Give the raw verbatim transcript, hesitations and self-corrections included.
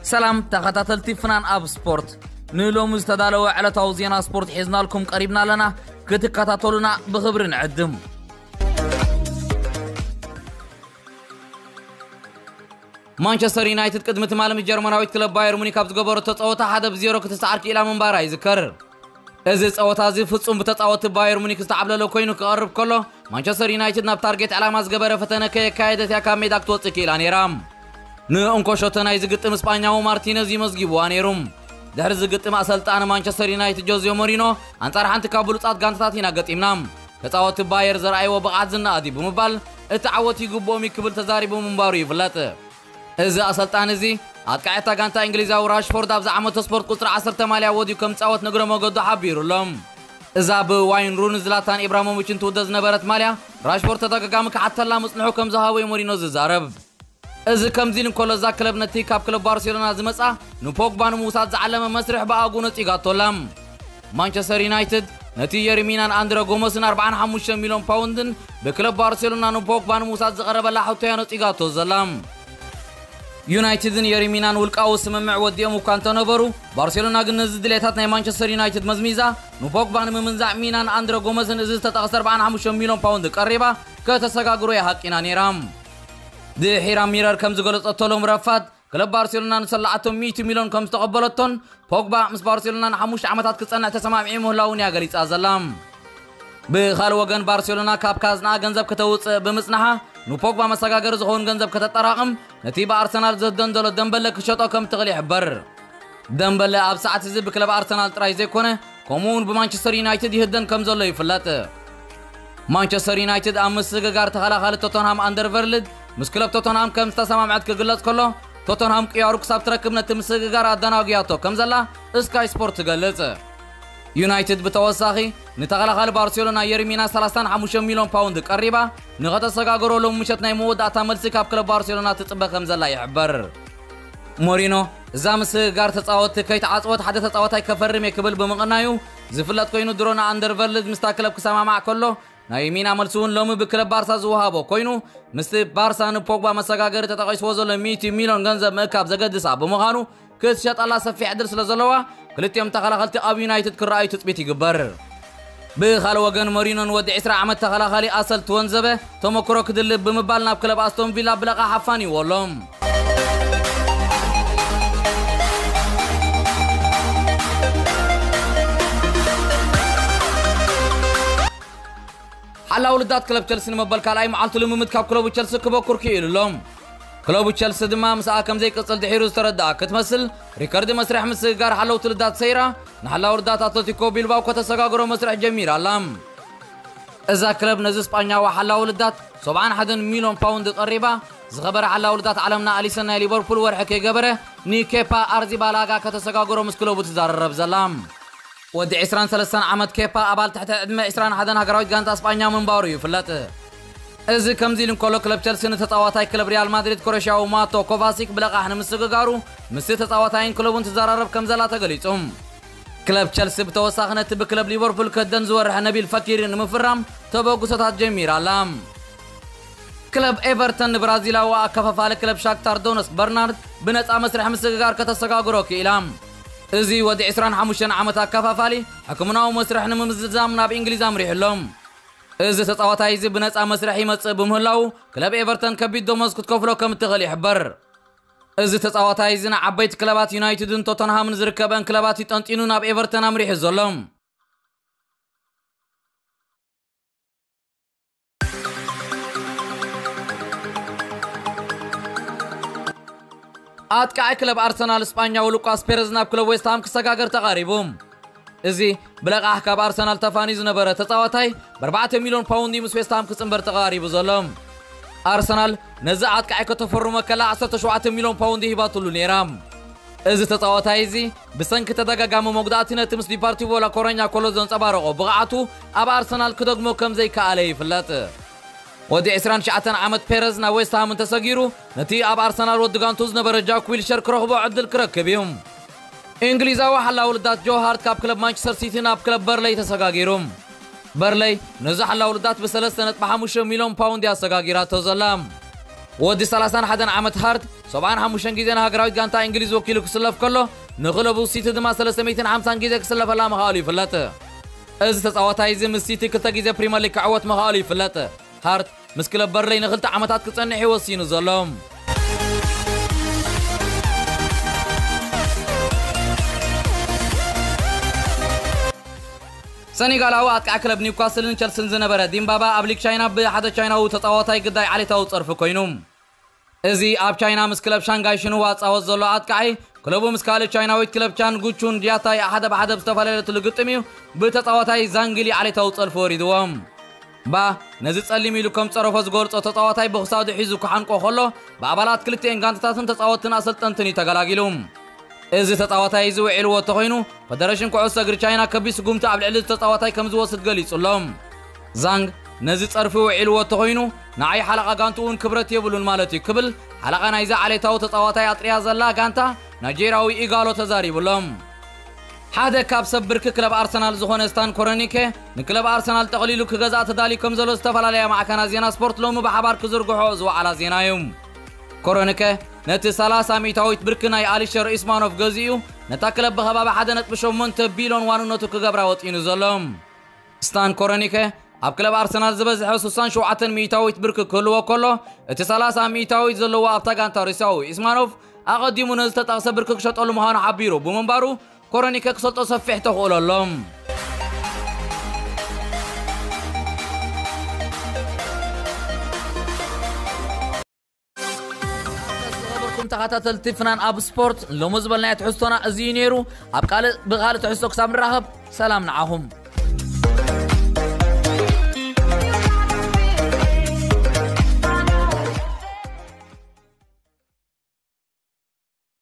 سلام تخطاتلتي فنان أب سبورت نلوم استدالوا على توزينا سبورت حيزنا لكم قريبنا لنا كتكتاتولنا بخبر نعدم مانشستر يونايتد قدمت مالم الجرمناويت كلب باير مونيخ اب زغبرو تصوت حدا بزيرو كتسعرك الى منبارا يذكر እዚ ጸወታ እዚ ፍጹም በተጻወተ ባየር ሙኒክ ዝተዓብለለ ኮይኑ ክቀርብ ከሎ ማንቸስተር ዩናይትድ ናብ ታርጌት ዓላማ ዝገበረ ፈተነ ከካይደት ያ ካሜዳ ክትወጽእ ኪላ ነራም ንእንኮሾተናይ ዝግጥም እስጳኛው ማርቲኔዝ ይመዝጊብዋ ነይሩም ድሕሪ ዝግጥም አሰልጣን ማንቸስተር ዩናይትድ ጆዜ ሞሪኖ አንጻር ሓንቲ ካብ ብሉጻት ጋንታታት ኢና ገጢምናም ተጻወተ ባየር ዘርአይዎ ብቃት ዝናኣዲ ብምባል እቲ ዓወት ይግቦም ይክብል ተዛሪቡ ምንባሩ ይፍለጥ እዚ አሰልጣን እዚ አጥቃዕታ ጋንታ እንግሊዛዊ ራሽፎርድ አብዛ ዓመት ስፖርት ቁጥር عشرة ማልያ ወዲኡ ከም ጻወት ነግረ መገዱ ሓቢሩሎም እዛ በዋይን ሩን ዝላታን ኢብራሂሞቪችን ትውደዝ ነበረት ማልያ ራሽፎርድ ተደጋጋሚ ከዓተላ ምጽንሑ ከም ዝሃበ ሞሪኖ ዝዛረብ እዚ ከምዚን ኮሎዛ ክለብ ነቲ ካብ ክለብ ባርሴሎና ዝመጻ ንፖግባን ሙሳት ዝዓለመ መስርሕ በአጉነ ጺጋቶላም ማንቸስተር ዩናይትድ ነቲ የርሚናን አንድረ ጎመስን أربعة وخمسين ሚሊዮን ፓውንድን በክለብ ባርሴሎና ንፖግባን ሙሳት ዝቀረበላ ሐውተያኖ ጺጋቶ ዘላም ዩናይትድን የሪሚናን ውልቃው ስምምዕ ወዲኦም ኳንተ ነበሩ ባርሴሎና ግን ነዚ ድሌታት ናይ ማንቸስተር ዩናይትድ መዝሚዛ ንፖግባን ምምንዛዕ ሚናን አንድረ ጎመስን እዚ ተጠቅሰ أربعة وخمسين ሚሊዮን ፓውንድ ቀሪባ ከተሰጋግሮ ያሐቂና ነራም ድሒራ ሚረር ከም ዝገለጸተሎም ረፋት ክለብ ባርሴሎና ንሰላዓቶም مئة ሚሊዮን ከም ዝተቀበለቶን ፖግባ ምስ ባርሴሎና ንሓሙሽተ ዓመታት ክጸንዕ ተሰማምዒ ምህላውን ያገሊጻ ዘላም بخال وجن برشلونة كاب كازنا جنزب كتوت بمصنعها نوبوجبا مساجر زخون جنزب كتطرقم نتيبة أرسنال زدن دول دمبل كشطة كم تغلي حبر دمبل أب ساعة زب كلب أرسنال ترايزي كونه كومون بمانشستر يونايتد يهدن كم زول يفلت مانشستر يونايتد أمس جار تخلا خالد توتنهام أندرفيرلد مسكلب توتنهام كم تسمع معد كجلس كله توتنهام كياروك ساب تركب نتمس جار أدنى وجياتو كم زلا سكاي سبورت جلس يونايتد بتوساخي نتغلى خال برشلونة يرمينا ثلاثة وخمسين مليون باوند قريبا نغطى سغاغرو لو مشتنا يمود اتامل سكاب كلب برشلونة تطبق خمزلا يحبر مورينو زامس غار تصاوت كيت عصوت حدث تصاوت كفرم يكبل بمقنايو زفلت كوينو درونا اندرفيرلد مستاكلب كسماع كله نايمين عملسون لوم بكلب بارسا زوهابو كوينو مست بارسا نبوغبا مسغاغر تتقيس وزل مئة مليون غنزب مكاب زغدسا بمخانو كتشط الله سفي عدل سلازلوا كلتيم تخلخلت اب يونايتد كراي تطبيت يغبر بخال وجن مورينو ود عشرة عمت تخلخلي اصل تونزبه تمكرو كدل بمبال ناب كلب استون فيلا بلقا حفاني ولوم حلا ولدات كلب تشيلسي مبال كالاي معلت لممد كاب كلب تشيلسي كبكر كيلهم كلوب تشيلسي دما مسا كم زي قصل دحيرو تردع كتمثل ريكارد مسرح مسغار حلو تلدات سيرا نحلا وردات اتلتيكو بيلباو كتسغاغرو مسرح جميل علام اذا كلب نز اسبانيا وحلا ولدات سبعة وواحد مليون باوند قريبا زغبر حلا ولدات عالمنا اليسن ليفربول ورحك يغبره نيكيبا ارزي بالاغا كتسغاغرو مسكلوب تزارب زلام ودي عشرين ثلاثة عمد كيبا ابال تحت ادمه عشرين واحد هاغراويت غانتا اسبانيا من باوري يفلط እዚ ከምዚል እንኮሎ ክለብ ቸልሲ ተጻዋታይ ክለብ ሪያል ማድሪድ ኮረሻው ማቶ ኮቫሲክ ብለቃህ ንምስገጋሩ ምስ ተጻዋታይን ክለቡን ተዛራረብ ከምዘላ ተገሊጾም ክለብ ቸልሲ በተወሳኽነት በክለብ ሊቨርፑል ከደን ዝወርሕ ነቢል ፈኪርን ምፍራም ተበጉሰታት ጀሚራላም ክለብ ኤቨርተን ብራዚላዊ አከፋፋለ ክለብ ሻክታር ዶነስ በርናርድ በነጻ መስርሕ ምስገጋር ከተሰጋግሮ ከኢላም እዚ ወዲ عشرين وخمسة ዓመት አከፋፋሊ ሕክምናው መስርሕ ንምምዝዛም ናብ እንግሊዝ አምሪሕሎም እዚ ተጻዋታይ እዚ በነጻ መስርሕ ይመጽእ በመህላው ክለብ ኤቨርተን ከቢድ ደሞዝ ክትከፍሎ ከም ትኽእል ይሕበር እዚ ተጻዋታይ እዚ ንዓበይቲ ክለባት ዩናይትድን ቶተንሃምን ዝርከበን ክለባት ይጠንጢኑ ናብ ኤቨርተን አምሪሕ ዘሎም አጥቃይ ክለብ አርሰናል እስጳኛው ሉቃስ ፔሬዝ ናብ ክለብ ዌስት ሃም ክሰጋገር ተቃሪቦም እዚ ብለቃህ ካብ አርሰናል ተፋኒ ዝነበረ ተጻዋታይ በ4 ሚሊዮን ፓውንድ ምስ ዌስት ሃም ክጽምበር ተቃሪቡ ዘሎም አርሰናል ነዛ አጥቃይ ከተፈረመ ከላ عشرة وسبعة ሚሊዮን ፓውንድ ይባትሉ ነራም እዚ ተጻዋታይ እዚ ብሰንክ ተደጋጋሚ መጉዳእትነት ምስ ዲፓርቲቮ ላ ኮረኛ ኮሎዞን ጸባረቆ ብቃዓቱ ኣብ አርሰናል ክደግሞ ከም ዘይከኣለ ይፍለጥ ወዲ عشرين وتسعة ዓመት ፔሬዝ ና ዌስት ሃም ተሰጊሩ ነቲ ኣብ አርሰናል ወድጋንቱ ዝነበረ ጃክ ዊልሸር ክረኽቦ ዕድል ክረክብዮም انجليزاو حلا ولدات جو هارد كاب كلب مانشستر سيتي ناب كلب برلي تسغاغيروم برلي نزح حلا ولدات بثلاث سنوات بخمسة مليون باوند يا سغاغيراتو زلام ودي ثلاثة وواحد عامت هارت سبعة وخمسين جيزنا هاجراويت غانتا انجليز وكيلو كسلف كله نغلبو سيتي دما ثلاثمية وخمسين جيزة كسلف لا مخالي فلته از تصاوتاي زي مسيتي كلتا جيزة بريمير ليج كعوت مخالي فلته هارت مس كلب برلي نخلت عامتات كصنح يوصينو زلهم سنغالاو اتقع كلب نيوكاسل تشيلسي زنبره ديمبابا ابليك تشاينا بحدا تشايناو تصاوتاي قداي عليتاو صرف كوينوم ازي اب تشاينا مس كلب شانغاي شنو واصاوت زلو اتقعي كلبو مس كالي تشايناويت كلب تشان غوچون دياتاي احد بحد بستفاله تلغطميو بتصاوتاي زانغلي عليتاو صرف وريدوم با نزي تصليم يلكم صرفو زغور تصاوتاي بخساود حيزو كحنقو خلو بابالات كلتين غانتاتن تصاوتن اسلطنتني تغلاغيلوم ازي تطاوتاي زو عيلو تخوينو فدرشن كعوس اغر تشاينا كبيس غومتا ابل عل تطاوتاي كم زوسد غليصلهم زانغ نزي صرفو عيلو تخوينو ناي حلقه غانتون كبرت يبلون مالتي كبل حلقه نايزا عليتاو تطاوتاي اطريا زلا غانتا نيجيراوي ايغالو تزاريبلهم حدا كاب سبرك كلب ارسنال زخون ستان كورونيكي نكلب ارسنال تقليلو كغزا تدالي كم زلو استفلاليا مع كان زينا سبورت لوم بحبار كزرغحو زو على زينايوم كورونيكي نتي ثلاثة ميتاويت بركناي اليشر اسمانوف غزيو نتا كلب بخباب حدا نتبشومنت بيلون وانونتو كغبرا وطينو زلهم ستان كورونيكي اب كلب ارسنال زبزح خصوصا شوعة ميتاويت برك كلو كله اتي ثلاثة ميتاويت زلو ابتا غانتا ريساوي اسمانوف اقدمو نزت تقص برك شطلو مهانو حبيرو بمنبارو كورونيكي كسلطو صفيح تقوللهم تخاتل فنان اب سبورت لو مزبلنا تحسونا ازي نيرو اب قال بغاله تحسو كسام نراهب سلام نعهم